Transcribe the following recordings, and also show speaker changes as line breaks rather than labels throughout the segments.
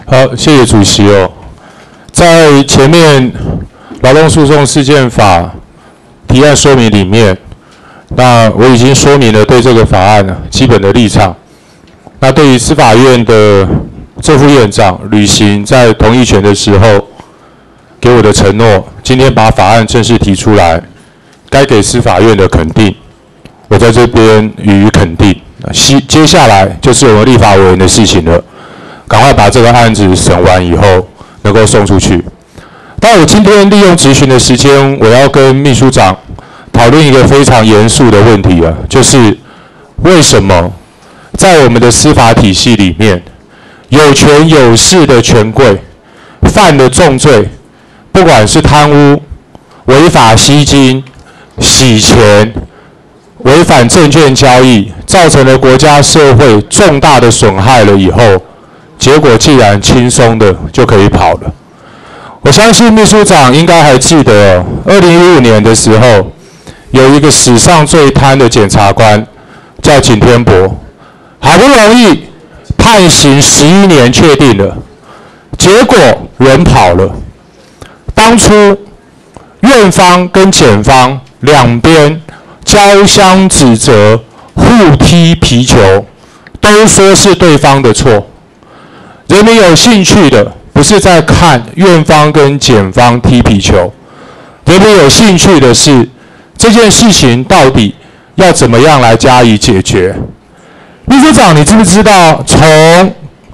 好，谢谢主席哦。在前面劳动诉讼事件法提案说明里面，那我已经说明了对这个法案基本的立场。那对于司法院的正副院长履行在同意权的时候给我的承诺，今天把法案正式提出来，该给司法院的肯定，我在这边予以肯定。接下来就是我们立法委员的事情了。赶快把这个案子审完以后，能够送出去。但我今天利用质询的时间，我要跟秘书长讨论一个非常严肃的问题就是为什么在我们的司法体系里面，有权有势的权贵犯了重罪，不管是贪污、违法吸金、洗钱、违反证券交易，造成了国家社会重大的损害了以后，结果既然轻松的就可以跑了。我相信秘书长应该还记得2015年的时候，有一个史上最贪的检察官叫景天博，好不容易判刑11年确定了，结果人跑了。当初院方跟检方两边交相指责，互踢皮球，都说是对方的错。人民有兴趣的不是在看院方跟检方踢皮球，人民有兴趣的是这件事情到底要怎么样来加以解决。秘书长，你知不知道从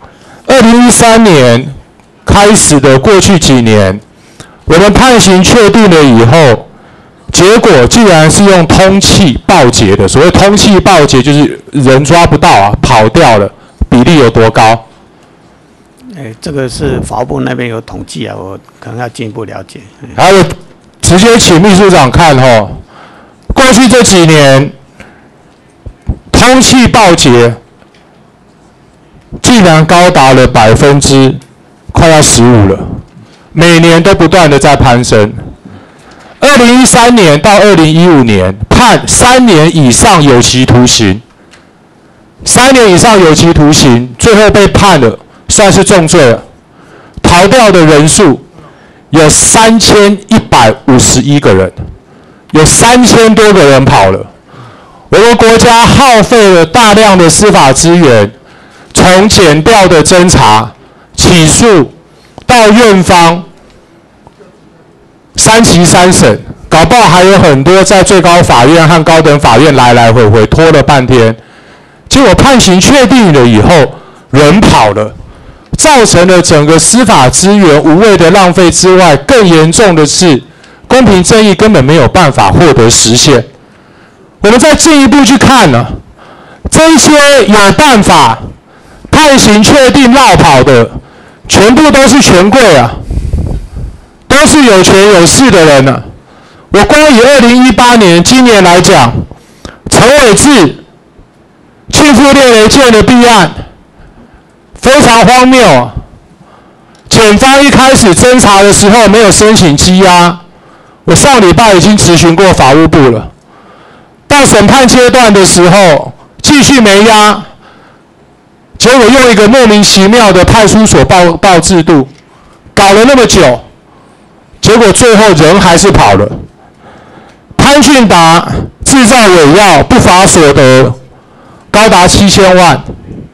2013年开始的过去几年，我们判刑确定了以后，结果竟然是用通缉报捷的。所谓通缉报捷，就是人抓不到跑掉了，比例有多高？
这个是法务部那边有统计我可能要进一步了解。
还有，直接请秘书长看过去这几年通缉报捷竟然高达了快要15%了，每年都不断的在攀升。2013年到2015年判3年以上有期徒刑，3年以上有期徒刑，最后被判了，算是重罪了。逃掉的人数有3151个人，有3000多个人跑了。我们国家耗费了大量的司法资源，从检调的侦查、起诉到院方3期3审，搞不好还有很多在最高法院和高等法院来来回回拖了半天，结果判刑确定了以后，人跑了，造成了整个司法资源无谓的浪费之外，更严重的是公平正义根本没有办法获得实现。我们再进一步去看这些有办法判刑确定落跑的，全部都是权贵都是有权有势的人我光以2018年今年来讲，陈伟志庆富列雷舰的弊案非常荒谬检方一开始侦查的时候没有申请羁押，我上礼拜已经质询过法务部了。到审判阶段的时候继续没押，结果用一个莫名其妙的派出所报制度搞了那么久，结果最后人还是跑了。潘俊达制造伪药不法所得高达7000万，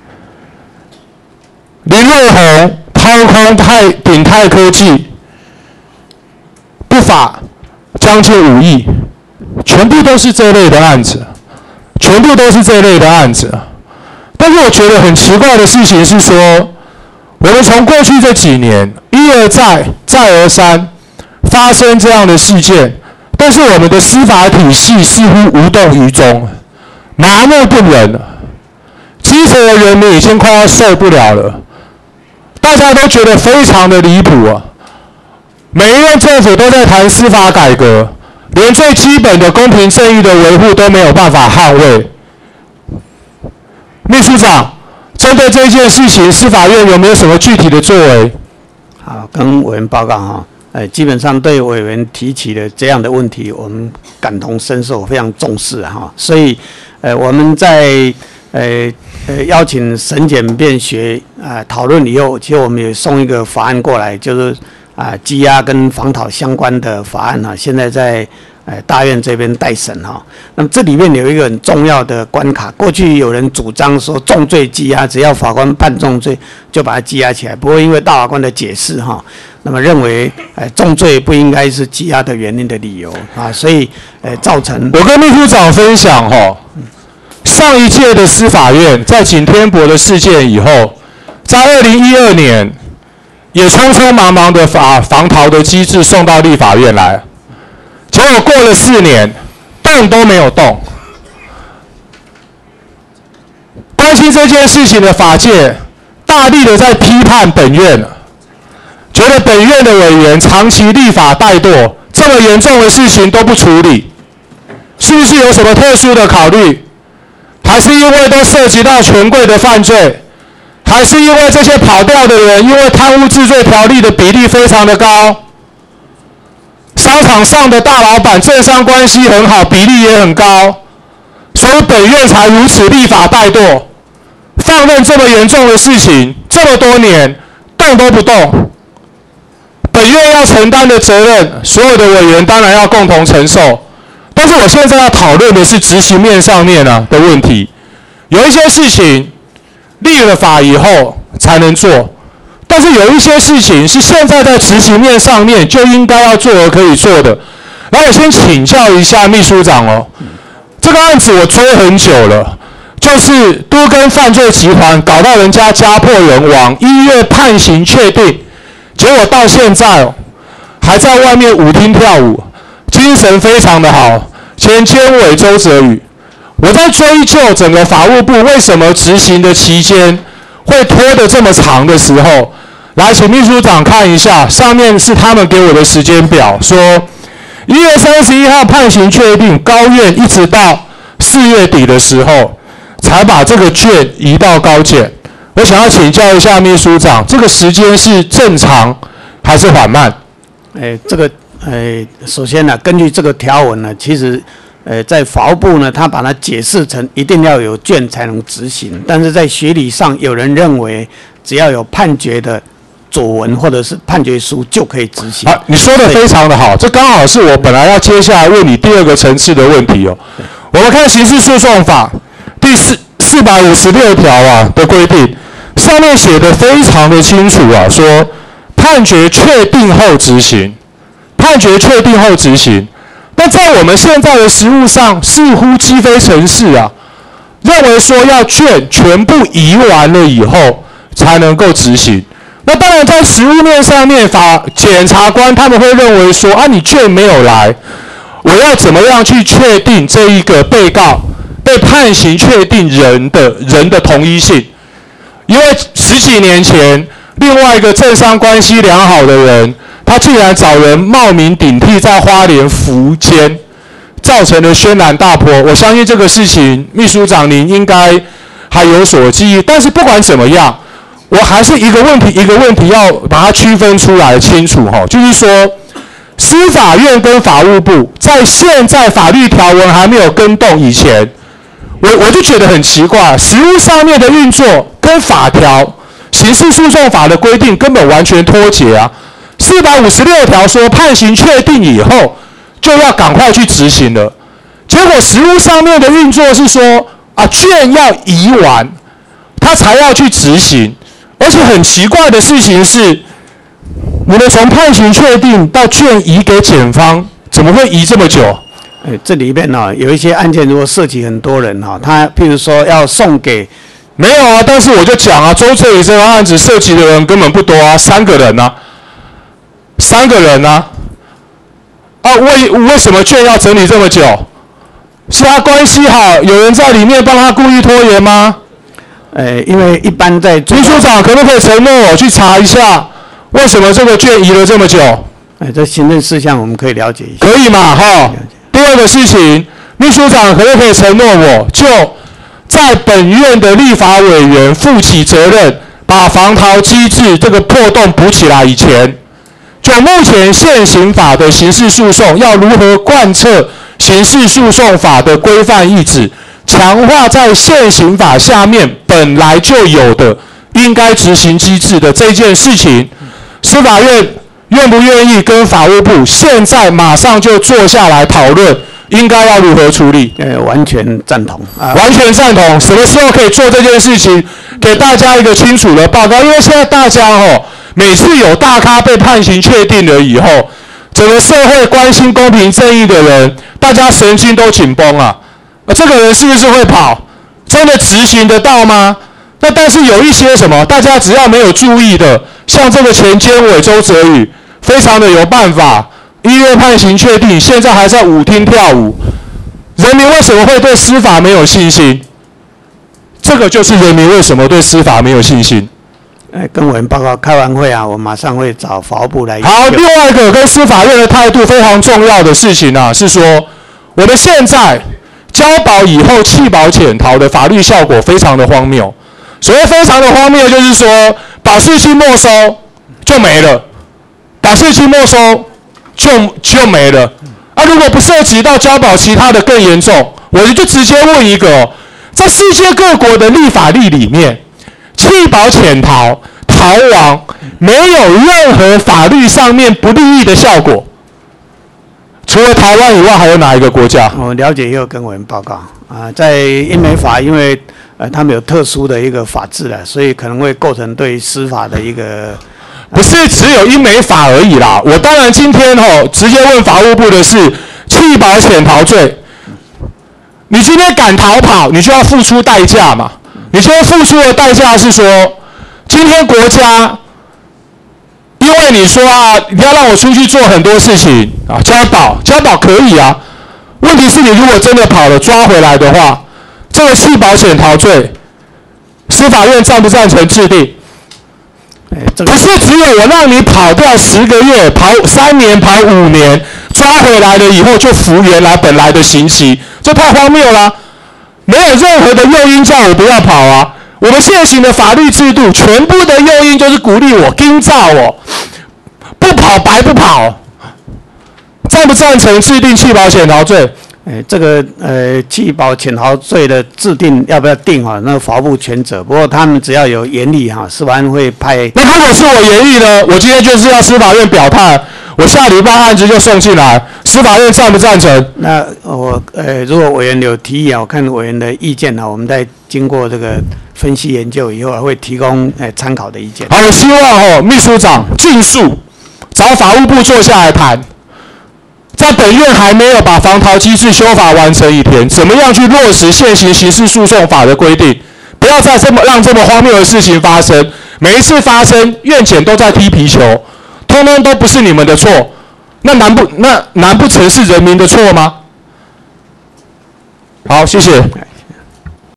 林瑞红掏空鼎泰科技不法将近5亿，全部都是这类的案子，全部都是这类的案子。但是我觉得很奇怪的事情是说，我们从过去这几年一而再再而三发生这样的事件，但是我们的司法体系似乎无动于衷，麻木不仁基层的人民已经快要受不了了，大家都觉得非常的离谱每一任政府都在谈司法改革，连最基本的公平正义的维护都没有办法捍卫。秘书长，针对这件事情，司法院有没有什么具体的作为？
好，跟委员报告基本上对委员提起的这样的问题，我们感同身受，非常重视所以我们在邀请审检辩学讨论以后，其实我们也送一个法案过来，就是羁押跟防讨相关的法案现在在大院这边待审那么这里面有一个很重要的关卡，过去有人主张说重罪羁押，只要法官判重罪就把它羁押起来，不过因为大法官的解释那么认为重罪不应该是羁押的原因的理由所以造成
我跟秘书长分享上一届的司法院在景天博的事件以后，在2012年也匆匆忙忙的把防逃的机制送到立法院来，结果过了4年，动都没有动。关心这件事情的法界大力的在批判本院，觉得本院的委员长期立法怠惰，这么严重的事情都不处理，是不是有什么特殊的考虑？还是因为都涉及到权贵的犯罪？还是因为这些跑掉的人，因为贪污治罪条例的比例非常的高？商场上的大老板政商关系很好，比例也很高，所以本院才如此立法怠惰，放任这么严重的事情这么多年动都不动。本院要承担的责任，所有的委员当然要共同承受。但是我现在要讨论的是执行面上面的问题，有一些事情立了法以后才能做，但是有一些事情是现在在执行面上面就应该要做而可以做的。然后我先请教一下秘书长这个案子我追很久了，就是都跟犯罪集团搞到人家家破人亡，1月判刑确定，结果到现在还在外面舞厅跳舞，精神非常的好。前监委周泽宇，我在追究整个法务部为什么执行的期间会拖得这么长的时候，来请秘书长看一下，上面是他们给我的时间表，说1月31号判刑确定，高院一直到4月底的时候才把这个卷移到高检。我想要请教一下秘书长，这个时间是正常还是缓慢？
首先根据这个条文其实在法务部他把它解释成一定要有卷才能执行，但是在学理上有人认为只要有判决的左文或者是判决书就可以执行。
你说的非常的好，这刚好是我本来要接下来问你第2个层次的问题我们看刑事诉讼法第456条的规定，上面写的非常的清楚说判决确定后执行。判决确定后执行，但在我们现在的实务上，似乎积非成是认为说要卷全部移完了以后才能够执行。那当然在实务面上面，检察官他们会认为说你卷没有来，我要怎么样去确定这一个被告被判刑确定人的同一性？因为10几年前，另外一个政商关系良好的人，他竟然找人冒名顶替在花莲伏监，造成了轩然大波。我相信这个事情，秘书长您应该还有所记忆。但是不管怎么样，我还是一个问题要把它区分出来清楚就是说，司法院跟法务部在现在法律条文还没有更动以前，我就觉得很奇怪，实务上面的运作跟法条、刑事诉讼法的规定根本完全脱节456条说判刑确定以后就要赶快去执行了，结果实务上面的运作是说卷要移完，他才要去执行。而且很奇怪的事情是，你们从判刑确定到卷移给检方，怎么会移这么久？
这里面有一些案件如果涉及很多人他譬如说要送给
没有但是我就讲周泽宇这个案子涉及的人根本不多3个人3个人为什么卷要整理这么久？是他关系好，有人在里面帮他故意拖延吗？
因为一般在
秘书长可不可以承诺我去查一下，为什么这个卷移了这么久？
这行政事项我们可以了解一下。
可以嘛第2个事情，秘书长可不可以承诺我，就在本院的立法委员负起责任，把防逃机制这个破洞补起来以前，就目前现行法的刑事诉讼要如何贯彻刑事诉讼法的规范意旨， 强化在现行法下面本来就有的应该执行机制的这件事情，司法院愿不愿意跟法务部现在马上就坐下来讨论，应该要如何处理？
完全赞同啊，
完全赞同。什么时候可以做这件事情？给大家一个清楚的报告，因为现在大家每次有大咖被判刑确定了以后，整个社会关心公平正义的人，大家神经都紧绷啊。这个人是不是会跑？真的执行得到吗？那但是有一些什么，大家只要没有注意的，像这个前监委周泽宇，非常的有办法，1月判刑确定，现在还在舞厅跳舞。人民为什么会对司法没有信心？这个就是人民为什么对司法没有信心。
跟委员报告，开完会啊，我马上会找法务部来。
好，另外一个跟司法院的态度非常重要的事情啊，是说我们现在交保以后弃保潜逃的法律效果非常的荒谬。所谓非常的荒谬，就是说保释金没收就没了，保释金没收就没了。如果不涉及到交保其他的更严重，我就直接问一个在世界各国的立法里面，弃保潜逃、逃亡没有任何法律上面不利益的效果。除了台湾以外，还有哪一个国家？
我了解，也有跟委员报告啊，在英美法，因为他们有特殊的一个法制了，所以可能会构成对司法的一个。
不是只有英美法而已啦。我当然今天直接问法务部的是弃保潜逃罪。你今天敢逃跑，你就要付出代价嘛。你今天付出的代价是说，今天国家因为你说你要让我出去做很多事情啊，交保可以啊。问题是你如果真的跑了抓回来的话，这个弃保潜逃罪，司法院赞不赞成制定？不是只有我让你跑掉10个月、跑3年、跑5年，抓回来了以后就服原来本来的刑期，这太荒谬了。没有任何的诱因叫我不要跑啊！我们现行的法律制度，全部的诱因就是鼓励我、盯照我，不跑白不跑。赞不赞成制定弃保潜逃罪？
这个弃保潜逃罪的制定要不要定那个法务部全责。不过他们只要有严厉司法院会派。
那如果是我严厉呢？我今天就是要司法院表态，我下礼拜案子就送进来，司法院赞不赞成？
那我如果委员有提议我看委员的意见我们在经过这个分析研究以后会提供参考的意见。
好，我希望秘书长尽速找法务部坐下来谈。在本院还没有把防逃机制修法完成以前，怎么样去落实现行刑事诉讼法的规定？不要再让这么荒谬的事情发生。每一次发生，院检都在踢皮球，通通都不是你们的错。那难不成是人民的错吗？好，谢谢。